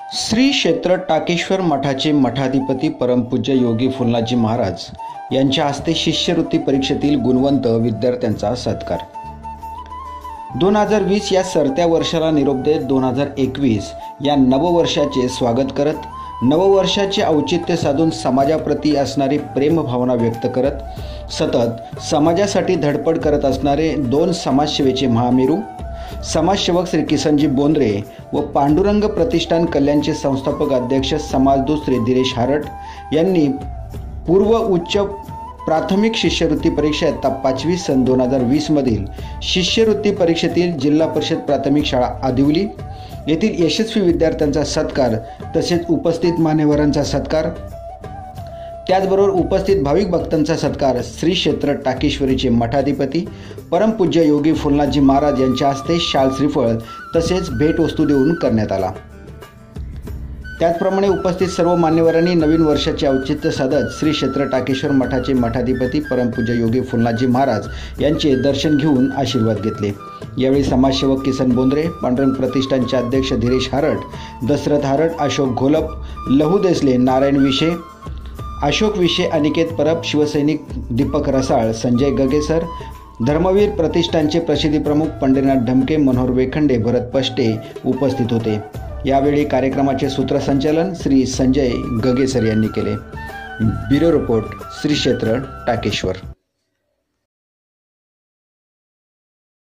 श्री क्षेत्र टाकेश्वर मठाचे मठाधिपती परमपूज्य योगी फुलनाथजी महाराज यांच्या हस्ते शिष्यवृत्ती परीक्षेतील गुणवंत विद्यार्थ्यांचा सत्कार। 2020 या सरत्या वर्षाला निरोप देत 2021 या नववर्षाचे स्वागत करत, नववर्षाचे औचित्य साधून समाजाप्रती असणारी प्रेमभावना व्यक्त करत, सतत समाजासाठी धडपड करत असणारे दोन समाजसेवेचे महामेरू समाजसेवक श्री किसनजी बोंद्रे व पांडुरंग प्रतिष्ठान कल्याणचे संस्थापक अध्यक्ष समाजदूत श्री दिनेश हारट यांनी पूर्व उच्च प्राथमिक शिष्यवृत्ती परीक्षा इयत्ता 5वी सन 2020 मधील शिष्यवृत्ती परीक्षेतील जिल्हा परिषद प्राथमिक शाळा आदिवली येथील यशस्वी विद्यार्थ्यांचा सत्कार तसेच उपस्थित मान्यवरांचा सत्कार, त्याचबरोबर उपस्थित भाविक भक्तांचा सत्कार श्री क्षेत्र टाकेश्वरीचे मठाधिपती परमपूज्य योगी फुलनाथजी महाराज यांच्या हस्ते शाल श्रीफळ तसेच भेटवस्तू देऊन करण्यात आला। त्याचप्रमाणे उपस्थित सर्व मान्यवरांनी नवीन वर्षाचे औचित्य साधत श्री क्षेत्र टाकेश्वर मठाचे मठाधिपती परमपूज्य योगी फुलनाथजी महाराज यांचे दर्शन घेऊन आशीर्वाद घेतले। यावेळी समाजसेवक किसन बोंद्रे, पांडुरंग प्रतिष्ठानचे अध्यक्ष धीरेश हारट, दशरथ हारट, अशोक घोलप, लहू देसले, नारायण विशे, अशोक विशे, अनिकेत परब, शिवसैनिक दीपक रसाळ, संजय गगेसर, धर्मवीर प्रतिष्ठानचे प्रसिद्धी प्रमुख पंढरीनाथ ढमके, मनोहर वेखंडे, भरत पष्टे उपस्थित होते। यावेळी कार्यक्रमाचे सूत्रसंचालन श्री संजय गगेसर यांनी केले। ब्युरो रिपोर्ट, श्री क्षेत्र टाकेश्वर।